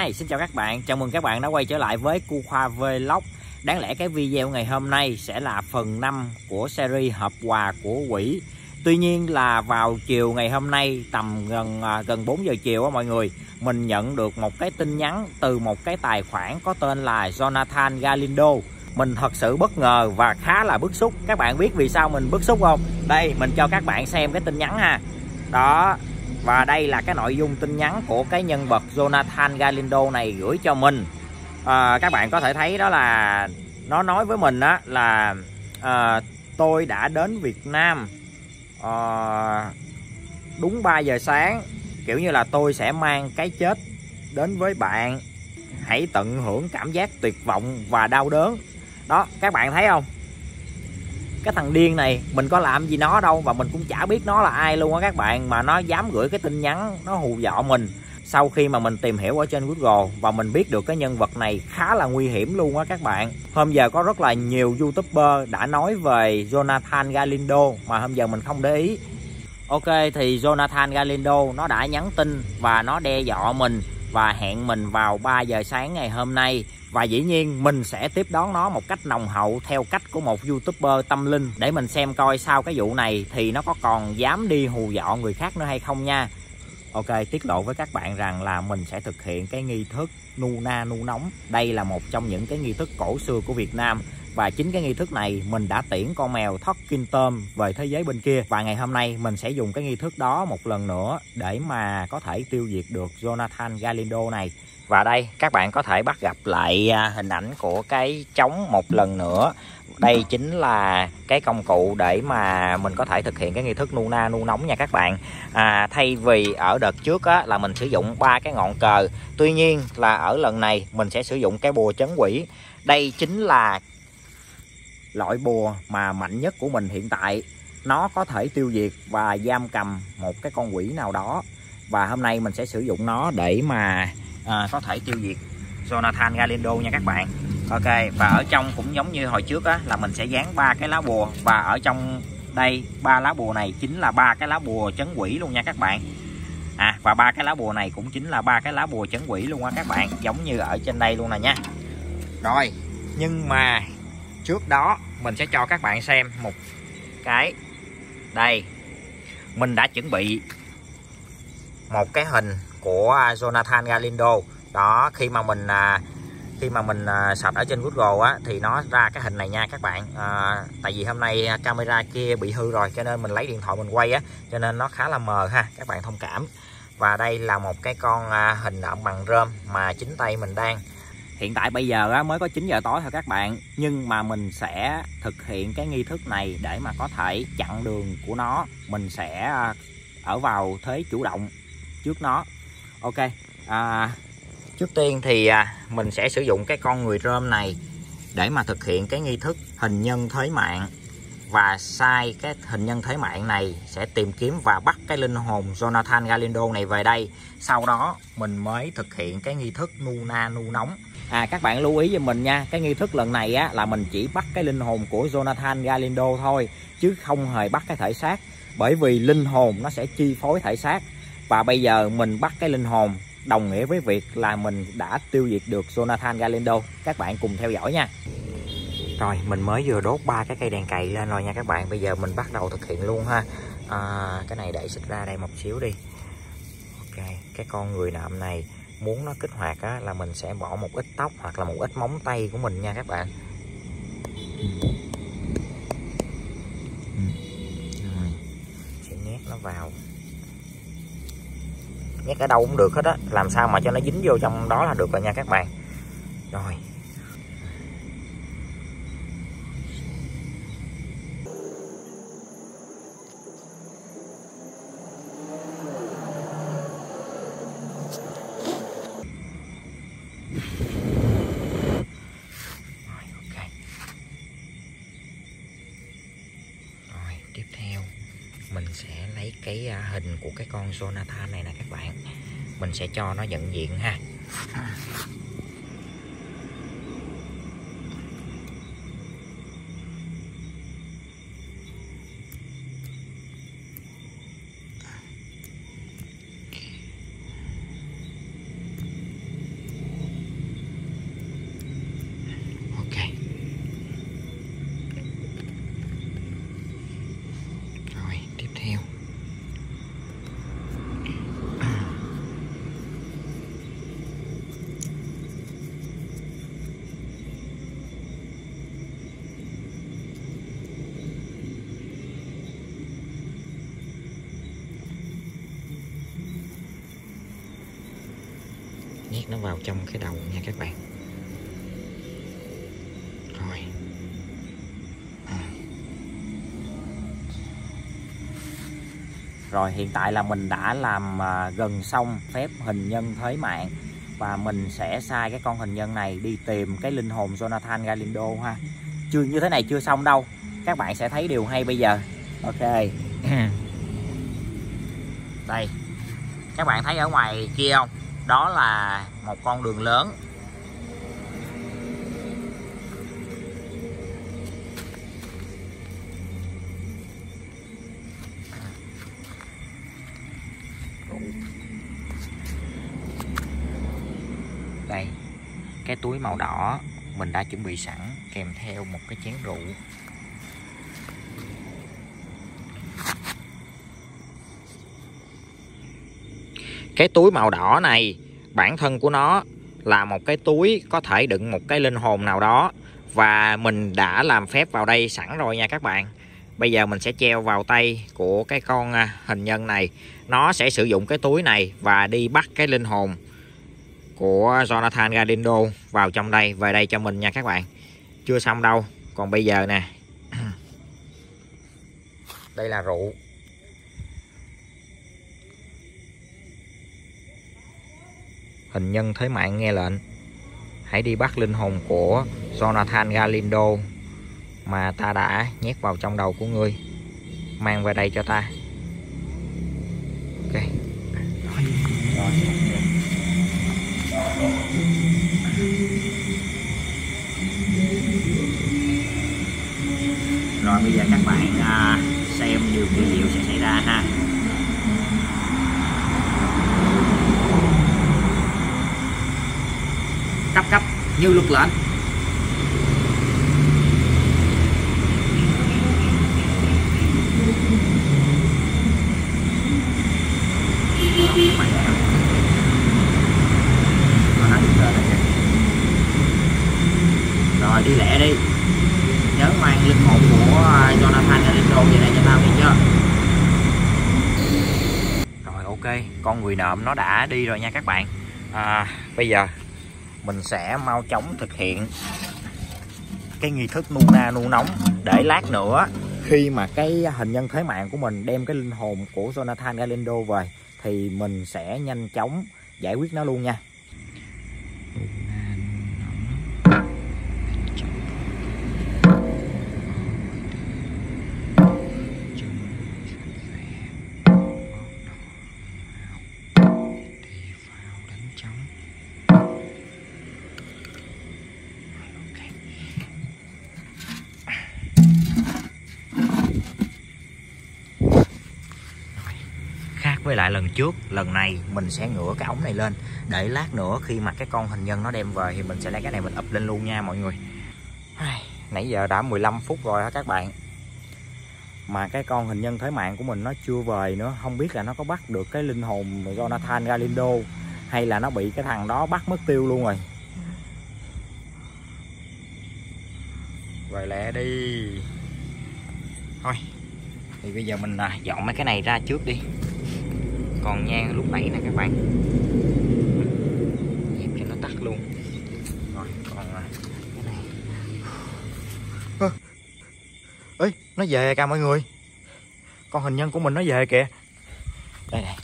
Hi, xin chào các bạn, chào mừng các bạn đã quay trở lại với Cu Khoa Vlog. Đáng lẽ cái video ngày hôm nay sẽ là phần 5 của series hộp quà của Quỷ. Tuy nhiên là vào chiều ngày hôm nay tầm gần 4 giờ chiều á mọi người, mình nhận được một cái tin nhắn từ một cái tài khoản có tên là Jonathan Galindo. Mình thật sự bất ngờ và khá là bức xúc. Các bạn biết vì sao mình bức xúc không? Đây, mình cho các bạn xem cái tin nhắn ha. Đó. Và đây là cái nội dung tin nhắn của cái nhân vật Jonathan Galindo này gửi cho mình. Các bạn có thể thấy đó là nó nói với mình đó là tôi đã đến Việt Nam đúng 3 giờ sáng. Kiểu như là tôi sẽ mang cái chết đến với bạn. Hãy tận hưởng cảm giác tuyệt vọng và đau đớn. Đó, các bạn thấy không? Cái thằng điên này mình có làm gì nó đâu, và mình cũng chả biết nó là ai luôn á các bạn, mà nó dám gửi cái tin nhắn nó hù dọa mình. Sau khi mà mình tìm hiểu ở trên Google và mình biết được cái nhân vật này khá là nguy hiểm luôn á các bạn. Hôm giờ có rất là nhiều YouTuber đã nói về Jonathan Galindo mà hôm giờ mình không để ý. Ok, thì Jonathan Galindo nó đã nhắn tin và nó đe dọa mình và hẹn mình vào 3 giờ sáng ngày hôm nay. Và dĩ nhiên mình sẽ tiếp đón nó một cách nồng hậu theo cách của một YouTuber tâm linh, để mình xem coi sau cái vụ này thì nó có còn dám đi hù dọa người khác nữa hay không nha. Ok, tiết lộ với các bạn rằng là mình sẽ thực hiện cái nghi thức nu na nu nóng. Đây là một trong những cái nghi thức cổ xưa của Việt Nam. Và chính cái nghi thức này mình đã tiễn con mèo Tolkien về thế giới bên kia. Và ngày hôm nay mình sẽ dùng cái nghi thức đó một lần nữa để mà có thể tiêu diệt được Jonathan Galindo này. Và đây các bạn có thể bắt gặp lại hình ảnh của cái trống một lần nữa. Đây chính là cái công cụ để mà mình có thể thực hiện cái nghi thức nu na nu nóng nha các bạn. Thay vì ở đợt trước á, là mình sử dụng 3 cái ngọn cờ, tuy nhiên là ở lần này mình sẽ sử dụng cái bùa trấn quỷ. Đây chính là loại bùa mà mạnh nhất của mình hiện tại. Nó có thể tiêu diệt và giam cầm một cái con quỷ nào đó. Và hôm nay mình sẽ sử dụng nó để mà có thể tiêu diệt Jonathan Galindo nha các bạn. Ok, và ở trong cũng giống như hồi trước á, là mình sẽ dán 3 cái lá bùa. Và ở trong đây 3 lá bùa này chính là 3 cái lá bùa trấn quỷ luôn nha các bạn. Và 3 cái lá bùa này cũng chính là 3 cái lá bùa trấn quỷ luôn á các bạn, giống như ở trên đây luôn nè nha. Rồi, nhưng mà trước đó mình sẽ cho các bạn xem một cái. Đây, mình đã chuẩn bị một cái hình của Jonathan Galindo. Đó, khi mà mình search ở trên Google á, thì nó ra cái hình này nha các bạn. Tại vì hôm nay camera kia bị hư rồi, cho nên mình lấy điện thoại mình quay á, cho nên nó khá là mờ ha, các bạn thông cảm. Và đây là một cái con hình nộm bằng rơm mà chính tay mình đang. Hiện tại bây giờ á, mới có 9 giờ tối thôi các bạn, nhưng mà mình sẽ thực hiện cái nghi thức này để mà có thể chặn đường của nó. Mình sẽ ở vào thế chủ động trước nó. Ok, trước tiên thì mình sẽ sử dụng cái con người rơm này để mà thực hiện cái nghi thức hình nhân thế mạng. Và sai cái hình nhân thế mạng này sẽ tìm kiếm và bắt cái linh hồn Jonathan Galindo này về đây. Sau đó mình mới thực hiện cái nghi thức nu na nu nóng. Các bạn lưu ý giùm mình nha, cái nghi thức lần này á, là mình chỉ bắt cái linh hồn của Jonathan Galindo thôi, chứ không hề bắt cái thể xác. Bởi vì linh hồn nó sẽ chi phối thể xác. Và bây giờ mình bắt cái linh hồn đồng nghĩa với việc là mình đã tiêu diệt được Jonathan Galindo. Các bạn cùng theo dõi nha. Rồi, mình mới vừa đốt 3 cái cây đèn cày lên rồi nha các bạn. Bây giờ mình bắt đầu thực hiện luôn ha. Cái này để xích ra đây một xíu đi. Ok, cái con người nộm này muốn nó kích hoạt á, là mình sẽ bỏ một ít tóc hoặc là một ít móng tay của mình nha các bạn. Rồi, sẽ nhét nó vào. Nhét ở đâu cũng được hết á, làm sao mà cho nó dính vô trong đó là được rồi nha các bạn. Rồi. Tiếp theo mình sẽ lấy cái hình của cái con Jonathan này nè các bạn. Mình sẽ cho nó nhận diện ha. nhét nó vào trong cái đầu nha các bạn. Rồi. Rồi hiện tại là mình đã làm gần xong phép hình nhân thế mạng. Và mình sẽ sai cái con hình nhân này đi tìm cái linh hồn Jonathan Galindo ha. Chưa như thế này chưa xong đâu. Các bạn sẽ thấy điều hay bây giờ. Ok. Đây. Các bạn thấy ở ngoài kia không? Đó là một con đường lớn. Đây, cái túi màu đỏ mình đã chuẩn bị sẵn kèm theo một cái chén rượu. Cái túi màu đỏ này, bản thân của nó là một cái túi có thể đựng một cái linh hồn nào đó. Và mình đã làm phép vào đây sẵn rồi nha các bạn. Bây giờ mình sẽ treo vào tay của cái con hình nhân này. Nó sẽ sử dụng cái túi này và đi bắt cái linh hồn của Jonathan Galindo vào trong đây, về đây cho mình nha các bạn. Chưa xong đâu. Còn bây giờ nè. Đây là rượu. Hình nhân thế mạng nghe lệnh. Hãy đi bắt linh hồn của Jonathan Galindo mà ta đã nhét vào trong đầu của ngươi. Mang về đây cho ta. Ok. Rồi bây giờ các bạn xem điều kỳ diệu sẽ xảy ra ha. Cấp như luật lệnh. Rồi đi lẹ đi. Nhớ mang linh hồn của Jonathan Galindo về đây cho tao nghe chưa? Rồi ok, con người nộm nó đã đi rồi nha các bạn. Bây giờ mình sẽ mau chóng thực hiện cái nghi thức nu na nu nóng, để lát nữa khi mà cái hình nhân thế mạng của mình đem cái linh hồn của Jonathan Galindo về thì mình sẽ nhanh chóng giải quyết nó luôn nha. Với lại lần trước, lần này mình sẽ ngửa cái ống này lên để lát nữa khi mà cái con hình nhân nó đem về thì mình sẽ lấy cái này mình ập lên luôn nha mọi người. Nãy giờ đã 15 phút rồi hả các bạn, mà cái con hình nhân thế mạng của mình nó chưa về nữa. Không biết là nó có bắt được cái linh hồn Jonathan Galindo hay là nó bị cái thằng đó bắt mất tiêu luôn rồi. Về lẹ đi. Thôi thì bây giờ mình dọn mấy cái này ra trước đi. Còn nhang lúc nãy nè các bạn, dẹp cho nó tắt luôn. Rồi còn cái này. Ê, nó về kìa mọi người. Con hình nhân của mình nó về kìa. Đây này.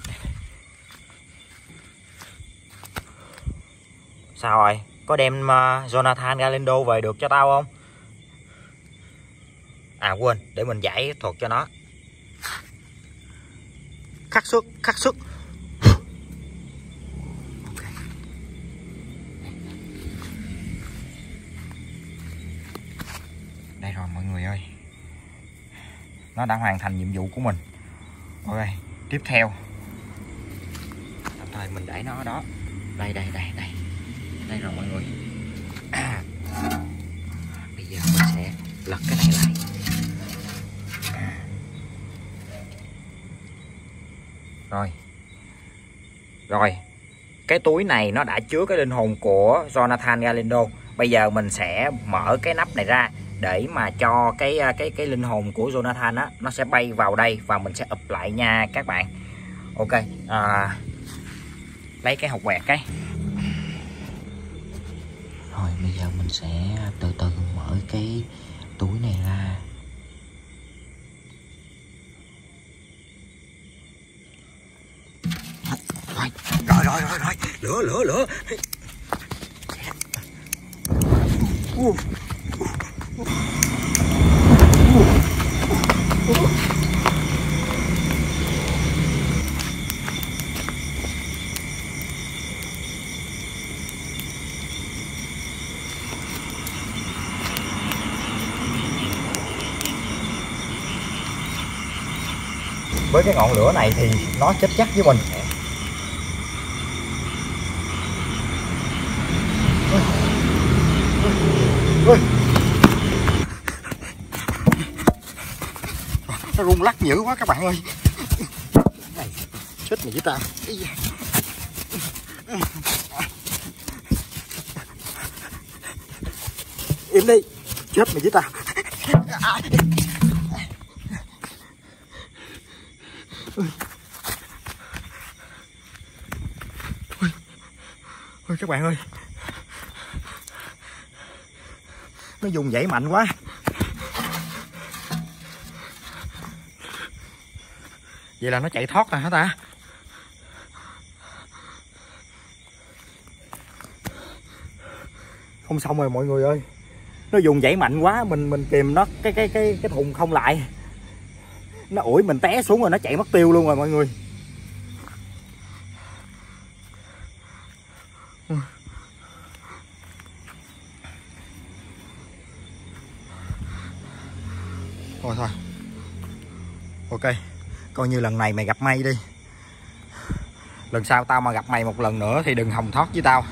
Sao rồi? Có đem Jonathan Galindo về được cho tao không? À quên, để mình giải thuật cho nó. Khắc xuất. Okay. Đây rồi mọi người ơi, nó đã hoàn thành nhiệm vụ của mình. Ok, tiếp theo tạm thời mình để nó ở đó. Đây đây rồi mọi người. Bây giờ mình sẽ lật cái này lại. Rồi cái túi này nó đã chứa cái linh hồn của Jonathan Galindo. Bây giờ mình sẽ mở cái nắp này ra để mà cho cái linh hồn của Jonathan á, nó sẽ bay vào đây và mình sẽ ụp lại nha các bạn. Ok, lấy cái hộp quẹt cái. Rồi bây giờ mình sẽ từ từ mở cái túi này ra. Rồi, lửa. Với cái ngọn lửa này thì nó chết chắc với mình. Nó rung lắc dữ quá các bạn ơi. Này, chết mày với tao. Im đi, chết mày với tao. Ôi các bạn ơi, nó dùng dãy mạnh quá. Vậy là nó chạy thoát rồi hả ta? Không xong rồi mọi người ơi. Nó dùng dãy mạnh quá, mình kìm nó cái thùng không lại. Nó ủi mình té xuống rồi, nó chạy mất tiêu luôn rồi mọi người. Thôi ok, coi như lần này mày gặp may đi. Lần sau tao mà gặp mày một lần nữa thì đừng hòng thoát với tao.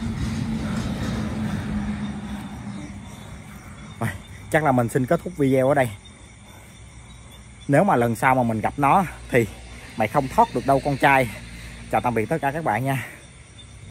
Rồi, chắc là mình xin kết thúc video ở đây. Nếu mà lần sau mà mình gặp nó thì mày không thoát được đâu con trai. Chào tạm biệt tất cả các bạn nha.